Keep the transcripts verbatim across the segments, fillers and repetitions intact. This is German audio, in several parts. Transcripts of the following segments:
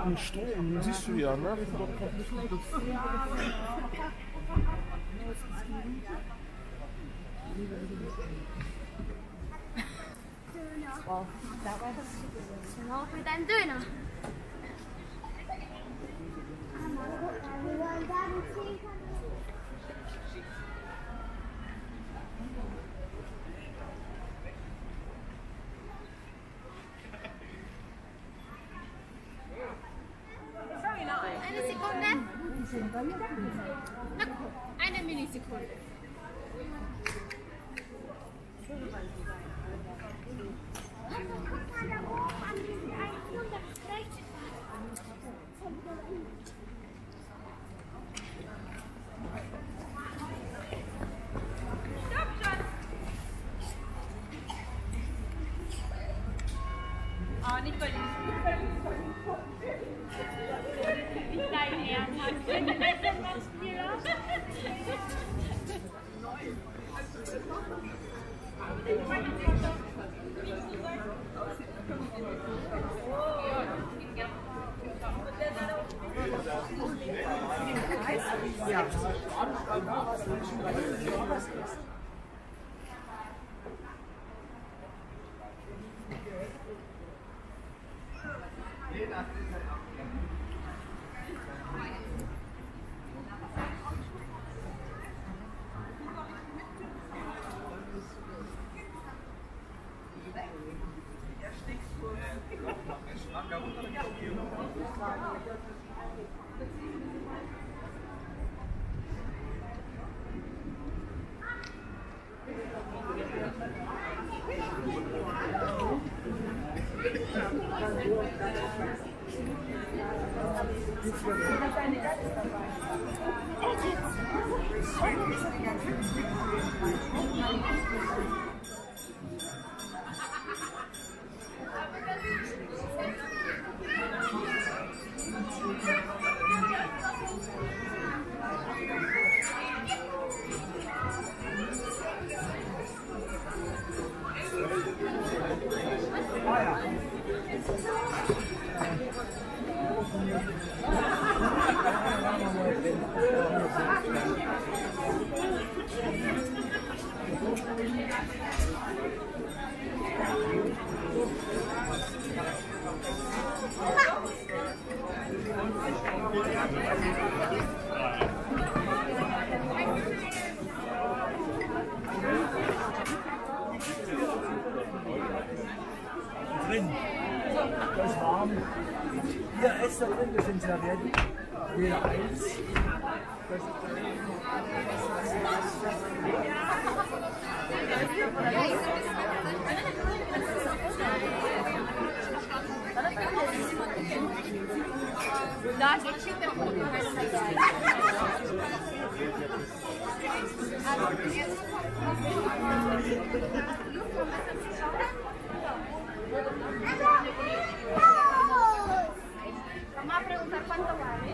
Ein Strom, siehst du ja, ne? Wow. Genau, mit deinem Döner. Eine Sekunde. Eine Millisekunde. Ah, nicht bei dir. Nicht dein Ernst. Wenn du das dann machst, hier. Ja. Drin. Das ist warm. Hier ist da drin, das sind Servietten. Jeder eins. Das ist Da steht der Foto. Vamos a preguntar cuánto vale.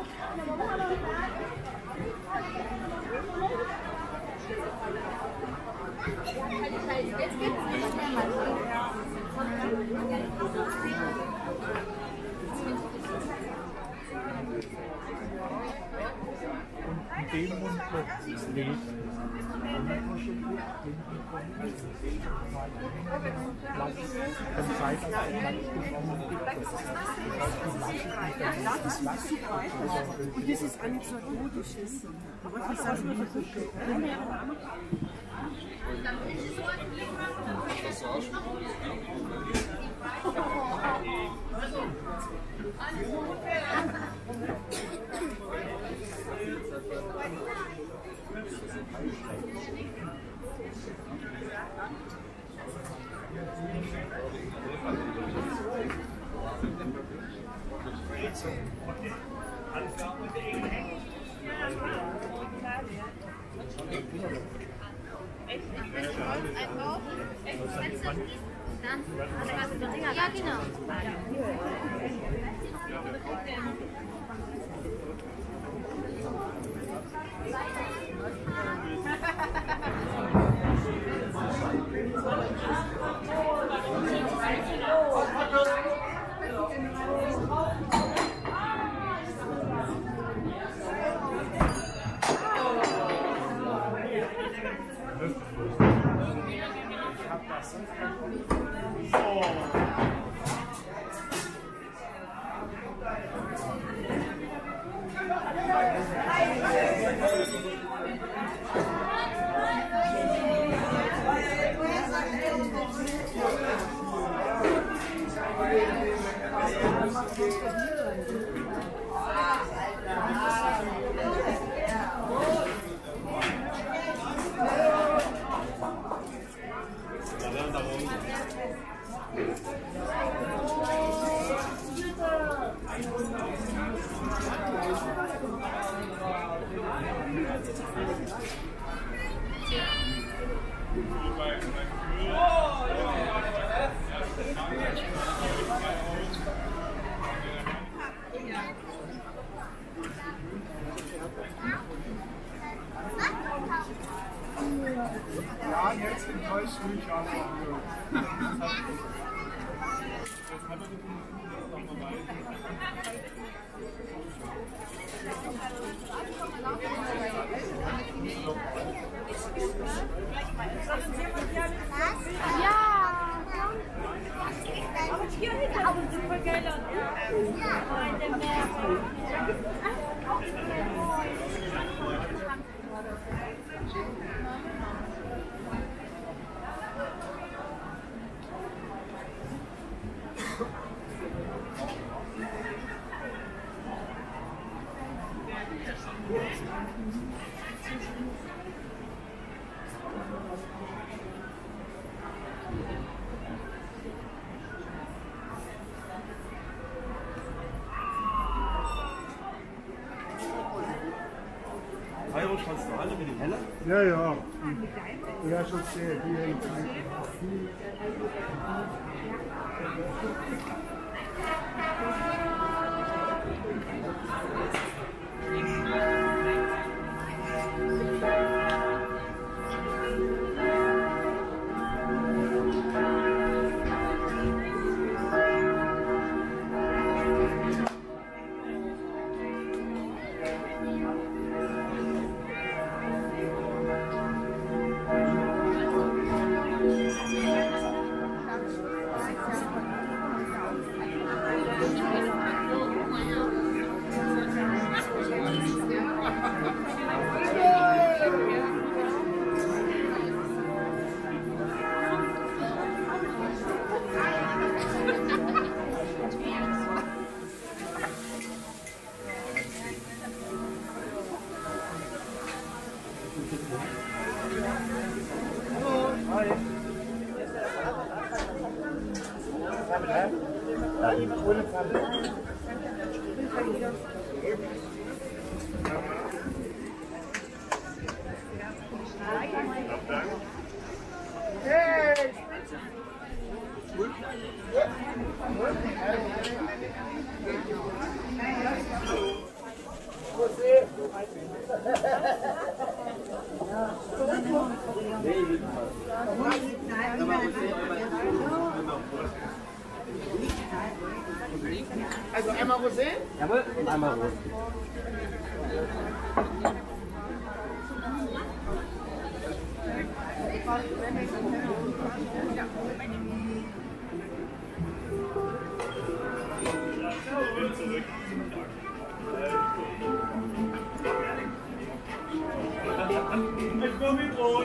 Jetzt geht's nicht mehr mal. in dem Mundloch lebt. Von Zeit an Ja, das ist super. Und das ist anekdotisches. Aber ich sage nur, das ist Ja, genau. Ja, jetzt enttäuscht mich aber. Kairo, kannst du alle mit dem Heller? Ja, ja. Ja, schon sehr. Hier. Also einmal Rosé? Jawohl, und einmal rot. Ich komme mit Rot.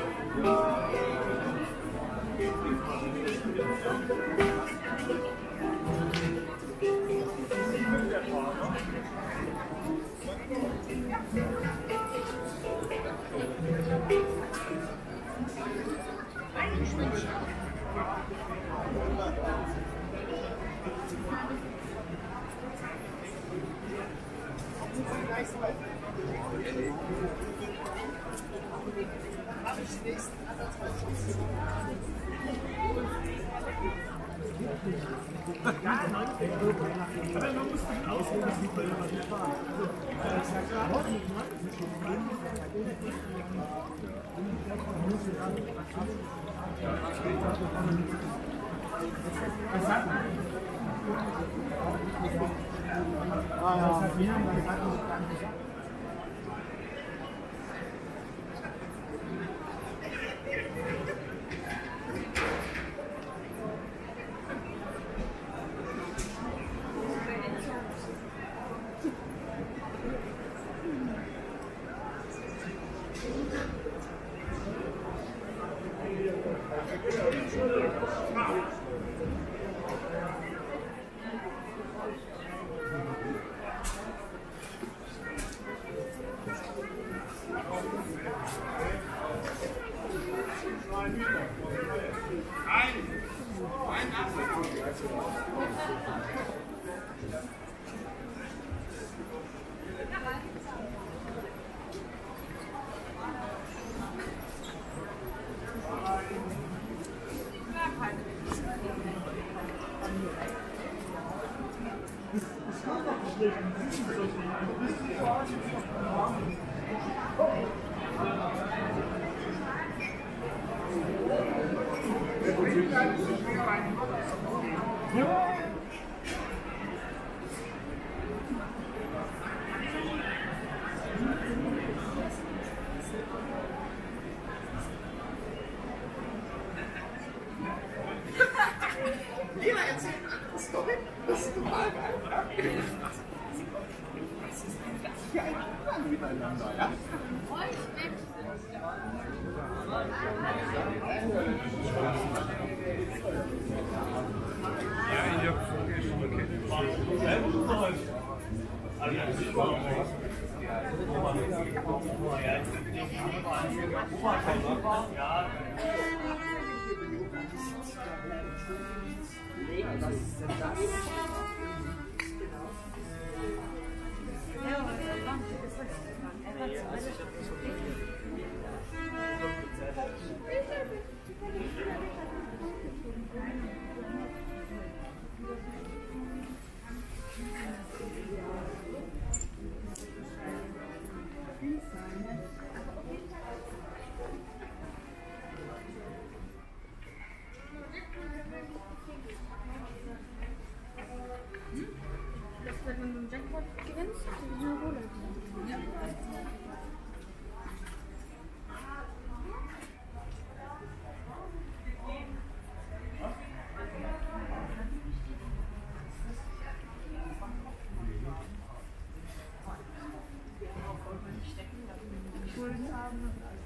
hier einen Umgang miteinander, ja? Ja, ich habe vorgestern Was ist denn das? Wenn du einen Jackpot gewinnst, dann eine Rolex. Ja. Schulden haben.